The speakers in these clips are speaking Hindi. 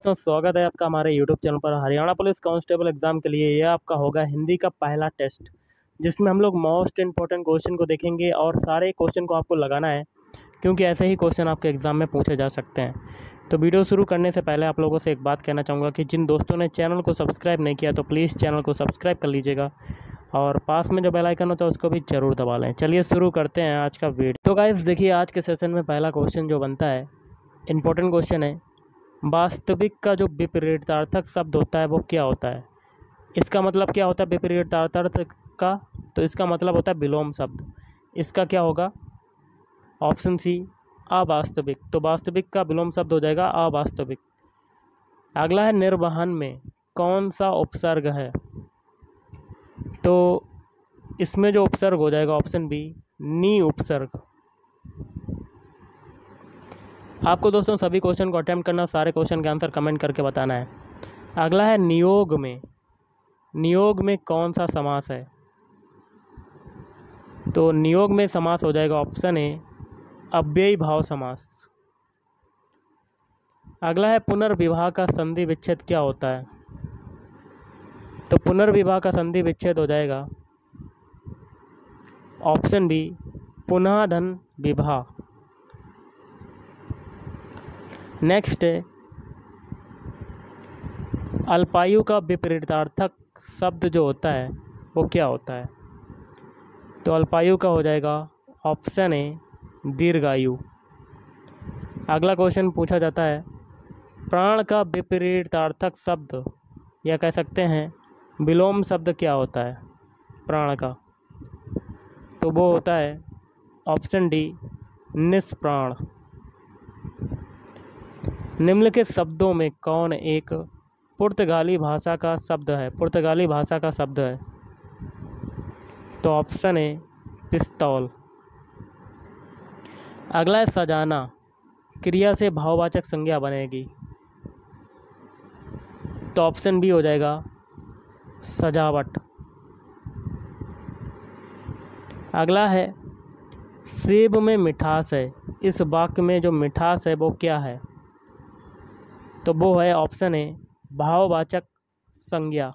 तो स्वागत है आपका हमारे यूट्यूब चैनल पर। हरियाणा पुलिस कांस्टेबल एग्ज़ाम के लिए यह आपका होगा हिंदी का पहला टेस्ट, जिसमें हम लोग मोस्ट इंपॉर्टेंट क्वेश्चन को देखेंगे और सारे क्वेश्चन को आपको लगाना है, क्योंकि ऐसे ही क्वेश्चन आपके एग्ज़ाम में पूछे जा सकते हैं। तो वीडियो शुरू करने से पहले आप लोगों से एक बात कहना चाहूँगा कि जिन दोस्तों ने चैनल को सब्सक्राइब नहीं किया तो प्लीज़ चैनल को सब्सक्राइब कर लीजिएगा और पास में जो बेल आइकन होता है उसको भी ज़रूर दबा लें। चलिए शुरू करते हैं आज का वीडियो। तो गाइस देखिए, आज के सेशन में पहला क्वेश्चन जो बनता है, इंपॉर्टेंट क्वेश्चन है। वास्तविक का जो विपरीतार्थक शब्द होता है वो क्या होता है? इसका मतलब क्या होता है विपरीतार्थक का? तो इसका मतलब होता है विलोम शब्द। इसका क्या होगा? ऑप्शन सी, अवास्तविक। तो वास्तविक का विलोम शब्द हो जाएगा अवास्तविक। अगला है, निर्वहन में कौन सा उपसर्ग है? तो इसमें जो उपसर्ग हो जाएगा ऑप्शन बी, नी उपसर्ग। आपको दोस्तों सभी क्वेश्चन को अटेम्प्ट करना, सारे क्वेश्चन के आंसर कमेंट करके बताना है। अगला है, नियोग में। नियोग में कौन सा समास है? तो नियोग में समास हो जाएगा ऑप्शन ए, अव्ययी भाव समास। अगला है, पुनर्विवाह का संधि विच्छेद क्या होता है? तो पुनर्विवाह का संधि विच्छेद हो जाएगा ऑप्शन बी, पुनः धन विवाह। नेक्स्ट है, अल्पायु का विपरीतार्थक शब्द जो होता है वो क्या होता है? तो अल्पायु का हो जाएगा ऑप्शन ए, दीर्घायु। अगला क्वेश्चन पूछा जाता है, प्राण का विपरीतार्थक शब्द या कह सकते हैं विलोम शब्द क्या होता है प्राण का? तो वो होता है ऑप्शन डी, निष्प्राण। निम्नलिखित शब्दों में कौन एक पुर्तगाली भाषा का शब्द है? पुर्तगाली भाषा का शब्द है तो ऑप्शन ए, पिस्तौल। अगला है, सजाना क्रिया से भाववाचक संज्ञा बनेगी, तो ऑप्शन बी हो जाएगा, सजावट। अगला है, सेब में मिठास है। इस वाक्य में जो मिठास है वो क्या है? तो वो है ऑप्शन ए, भाववाचक संज्ञा।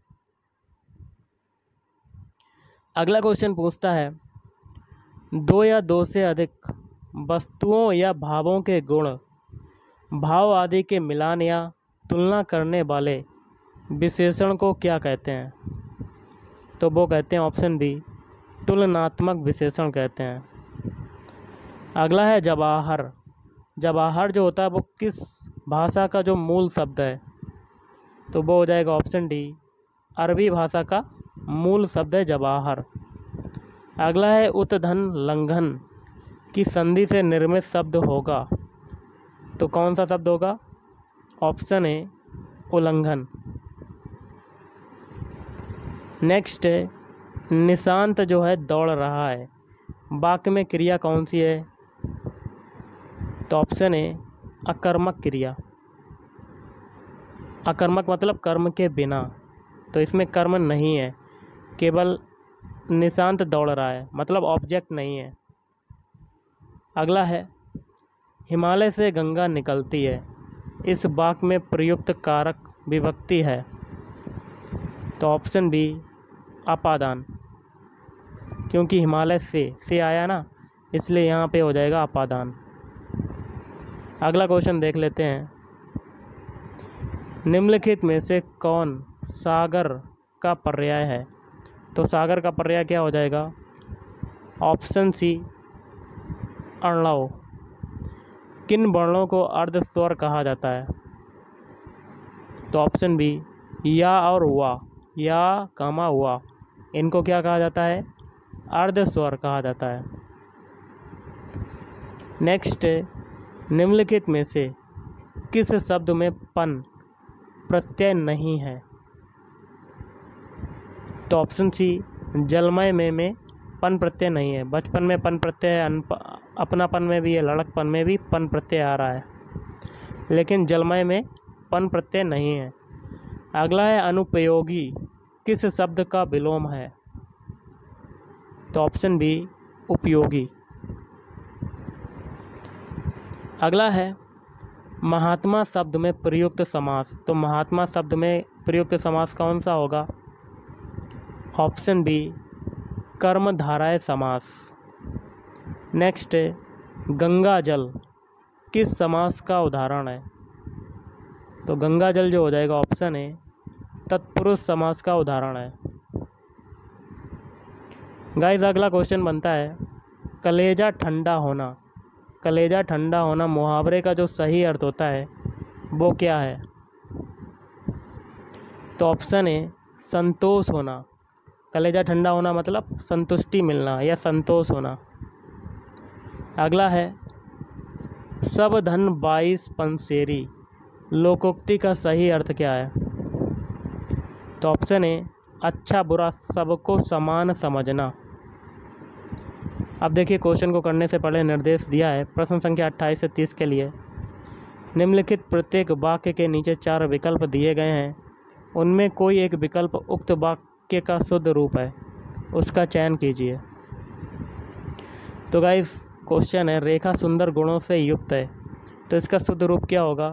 अगला क्वेश्चन पूछता है, दो या दो से अधिक वस्तुओं या भावों के गुण, भाव आदि के मिलान या तुलना करने वाले विशेषण को क्या कहते हैं? तो वो कहते हैं ऑप्शन बी, तुलनात्मक विशेषण कहते हैं। अगला है, जवाहर। जवाहर जो होता है वो किस भाषा का जो मूल शब्द है? तो वो हो जाएगा ऑप्शन डी, अरबी भाषा का मूल शब्द है जवाहर। अगला है, उत्धन लंघन की संधि से निर्मित शब्द होगा, तो कौन सा शब्द होगा? ऑप्शन ए, उल्लंघन। नेक्स्ट है, निशांत जो है दौड़ रहा है, वाक्य में क्रिया कौन सी है? तो ऑप्शन ए, अकर्मक क्रिया। अकर्मक मतलब कर्म के बिना, तो इसमें कर्म नहीं है, केवल निशांत दौड़ रहा है, मतलब ऑब्जेक्ट नहीं है। अगला है, हिमालय से गंगा निकलती है। इस वाक्य में प्रयुक्त कारक विभक्ति है, तो ऑप्शन बी, अपादान। क्योंकि हिमालय से आया ना, इसलिए यहाँ पे हो जाएगा अपादान। अगला क्वेश्चन देख लेते हैं, निम्नलिखित में से कौन सागर का पर्याय है? तो सागर का पर्याय क्या हो जाएगा? Option C, Arnav. किन वर्णों को अर्ध स्वर कहा जाता है? तो ऑप्शन बी, या और वा, या कामा हुआ, इनको क्या कहा जाता है? अर्ध स्वर कहा जाता है। नेक्स्ट, निम्नलिखित में से किस शब्द में पन प्रत्यय नहीं है? तो ऑप्शन सी, जलमय में पन प्रत्यय नहीं है। बचपन में पन प्रत्यय है, अपनापन में भी है, लड़कपन में भी पन प्रत्यय आ रहा है, लेकिन जलमय में पन प्रत्यय नहीं है। अगला है, अनुपयोगी किस शब्द का विलोम है? तो ऑप्शन बी, उपयोगी। अगला है, महात्मा शब्द में प्रयुक्त समास, तो महात्मा शब्द में प्रयुक्त समास कौन सा होगा? ऑप्शन बी कर्मधारय समास। नेक्स्ट है गंगा जल किस समास का उदाहरण है? तो गंगा जल जो हो जाएगा ऑप्शन है तत्पुरुष समास का उदाहरण है। गाइस अगला क्वेश्चन बनता है कलेजा ठंडा होना। कलेजा ठंडा होना मुहावरे का जो सही अर्थ होता है वो क्या है? तो ऑप्शन है संतोष होना। कलेजा ठंडा होना मतलब संतुष्टि मिलना या संतोष होना। अगला है सब धन 22 पंसेरी, लोकोक्ति का सही अर्थ क्या है? तो ऑप्शन है अच्छा बुरा सबको समान समझना। अब देखिए क्वेश्चन को करने से पहले निर्देश दिया है प्रश्न संख्या 28 से 30 के लिए। निम्नलिखित प्रत्येक वाक्य के नीचे 4 विकल्प दिए गए हैं, उनमें कोई एक विकल्प उक्त वाक्य का शुद्ध रूप है, उसका चयन कीजिए। तो गाइस क्वेश्चन है रेखा सुंदर गुणों से युक्त है, तो इसका शुद्ध रूप क्या होगा?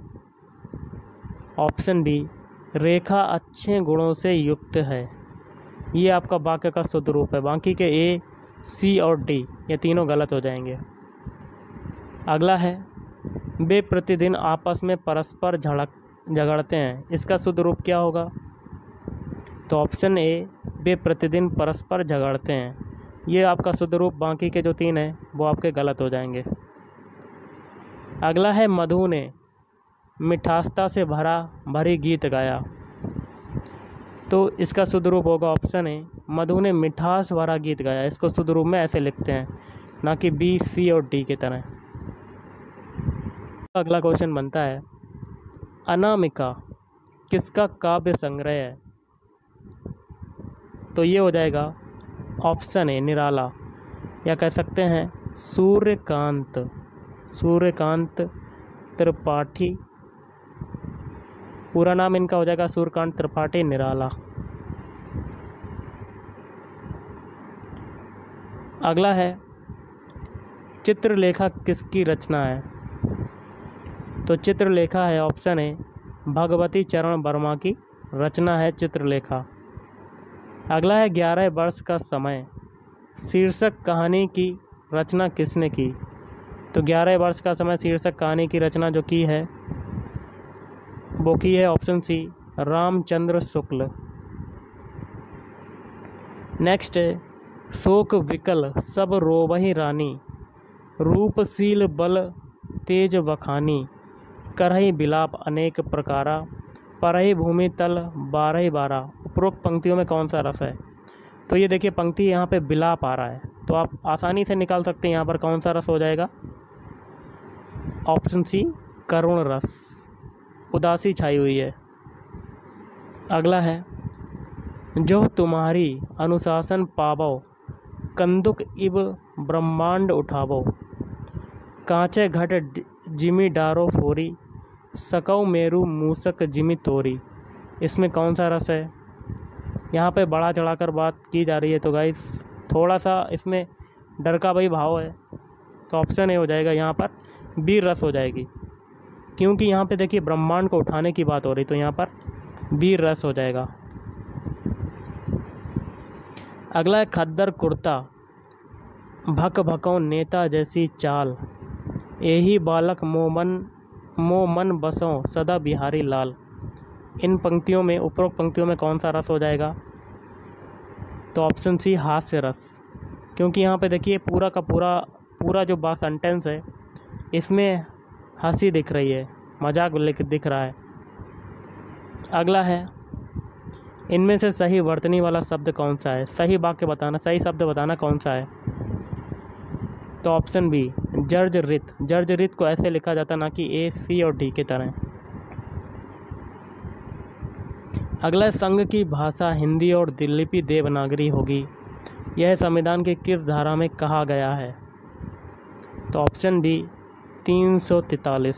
ऑप्शन बी रेखा अच्छे गुणों से युक्त है, ये आपका वाक्य का शुद्ध रूप है। बाकी के ए, सी और डी ये तीनों गलत हो जाएंगे। अगला है वे प्रतिदिन आपस में परस्पर झगड़ते हैं, इसका शुद्ध रूप क्या होगा? तो ऑप्शन ए वे प्रतिदिन परस्पर झगड़ते हैं, ये आपका शुद्ध रूप। बाकी के जो 3 हैं वो आपके गलत हो जाएंगे। अगला है मधु ने मिठासता से भरी गीत गाया, तो इसका शुद्ध रूप होगा ऑप्शन है मधु ने मिठास भरा गीत गाया। इसको शुद्ध रूप में ऐसे लिखते हैं, ना कि बी, सी और डी की तरह। अगला क्वेश्चन बनता है अनामिका किसका काव्य संग्रह है? तो ये हो जाएगा ऑप्शन है निराला, या कह सकते हैं सूर्यकांत त्रिपाठी। पूरा नाम इनका हो जाएगा सूर्यकांत त्रिपाठी निराला। अगला है चित्रलेखा किसकी रचना है? तो चित्रलेखा है ऑप्शन है भगवती चरण वर्मा की रचना है चित्रलेखा। अगला है 11 वर्ष का समय शीर्षक कहानी की रचना किसने की? तो 11 वर्ष का समय शीर्षक कहानी की रचना जो की है वो की है option C Ramchandra Shukla. Next है शोक विकल सब रोवहि रानी, रूपशील बल तेज बखानी, करहि बिलाप अनेक प्रकारा, परहि भूमि तल 12 उपरोक्त पंक्तियों में कौन सा रस है? तो ये देखिए पंक्ति यहाँ पे बिलाप आ रहा है, तो आप आसानी से निकाल सकते हैं यहाँ पर कौन सा रस हो जाएगा। ऑप्शन सी करुण रस, उदासी छाई हुई है। अगला है जो तुम्हारी अनुशासन पावो, कंदुक इब ब्रह्मांड उठावो, कांचे घट जिमी डारो फोरी, सकौ मेरु मूसक जिमी तोरी। इसमें कौन सा रस है? यहाँ पे बड़ा चढ़ाकर बात की जा रही है, तो गाइस थोड़ा सा इसमें डर का भाई भाव है, तो ऑप्शन ए हो जाएगा यहाँ पर वीर रस हो जाएगी, क्योंकि यहाँ पे देखिए ब्रह्मांड को उठाने की बात हो रही, तो यहाँ पर वीर रस हो जाएगा। अगला है खद्दर कुर्ता भक भकौ नेता जैसी चाल, यही बालक मो मन बसों सदा बिहारी लाल। इन पंक्तियों में उपरोक्त पंक्तियों में कौन सा रस हो जाएगा? तो ऑप्शन सी हास्य रस, क्योंकि यहाँ पे देखिए पूरा का पूरा जो बात सेंटेंस है इसमें हंसी दिख रही है, मजाक दिख रहा है। अगला है इनमें से सही वर्तनी वाला शब्द कौन सा है? सही वाक्य बताना, सही शब्द बताना कौन सा है? तो ऑप्शन बी जर्जरित। जर्जरित को ऐसे लिखा जाता ना कि ए, सी और डी की तरह। अगला संघ की भाषा हिंदी और लिपि देवनागरी होगी, यह संविधान की किस धारा में कहा गया है? तो ऑप्शन बी 343।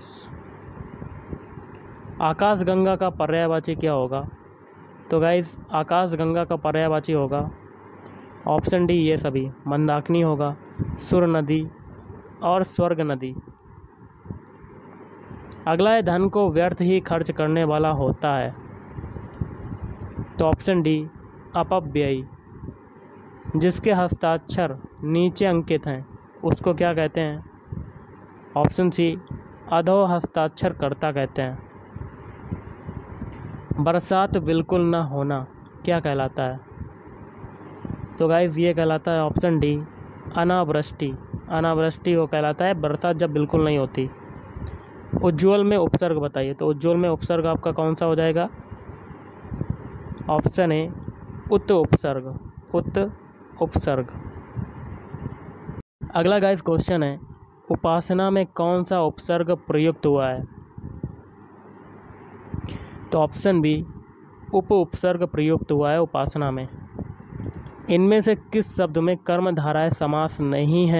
आकाशगंगा का पर्यायवाची क्या होगा? तो गाइस आकाशगंगा का पर्यायवाची होगा ऑप्शन डी ये सभी, मंदाकिनी होगा, सुर नदी और स्वर्ग नदी। अगला है धन को व्यर्थ ही खर्च करने वाला होता है। तो ऑप्शन डी अपव्ययी। जिसके हस्ताक्षर नीचे अंकित हैं उसको क्या कहते हैं? ऑप्शन सी अधो हस्ताक्षरकर्ता कहते हैं। बरसात बिल्कुल ना होना क्या कहलाता है? तो गाइस ये कहलाता है ऑप्शन डी अनावृष्टि। अनावृष्टि वो कहलाता है बरसात जब बिल्कुल नहीं होती। उज्ज्वल में उपसर्ग बताइए। तो उज्ज्वल में उपसर्ग आपका कौन सा हो जाएगा? ऑप्शन ए उत उपसर्ग। उत उपसर्ग। अगला गाइस क्वेश्चन है उपासना में कौन सा उपसर्ग प्रयुक्त हुआ है? तो ऑप्शन बी उप उपसर्ग प्रयुक्त हुआ है उपासना में। इनमें से किस शब्द में कर्मधारय समास नहीं है?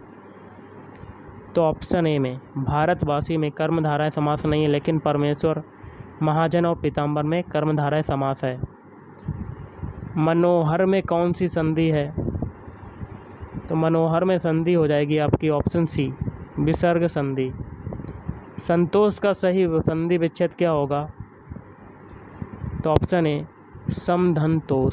तो ऑप्शन ए में भारतवासी में कर्मधारय समास नहीं है, लेकिन परमेश्वर, महाजन और पीताम्बर में कर्मधारय समास है। मनोहर में कौन सी संधि है? तो मनोहर में संधि हो जाएगी आपकी ऑप्शन सी विसर्ग संधि। संतोष का सही संधि विच्छेद क्या होगा? तो ऑप्शन ए समधनतोष।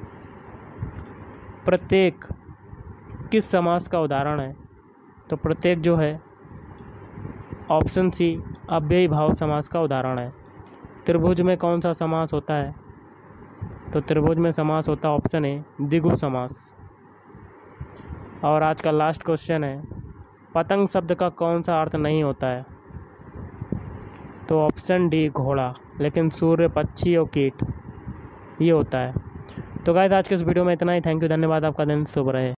प्रत्येक किस समास का उदाहरण है? तो प्रत्येक जो है ऑप्शन सी अव्ययी भाव समास का उदाहरण है। त्रिभुज में कौन सा समास होता है? तो त्रिभुज में समास होता है ऑप्शन ए द्विगु समास। और आज का लास्ट क्वेश्चन है पतंग शब्द का कौन सा अर्थ नहीं होता है? तो ऑप्शन डी घोड़ा, लेकिन सूर्य, पक्षी और कीट ये होता है। तो गाइस आज के इस वीडियो में इतना ही। थैंक यू, धन्यवाद। आपका दिन शुभ रहे।